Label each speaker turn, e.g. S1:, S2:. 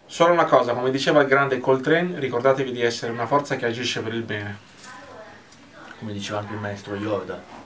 S1: Solo una cosa, come diceva il grande Coltrane, ricordatevi di essere una forza che agisce per il bene.
S2: Come diceva anche il maestro Yoda.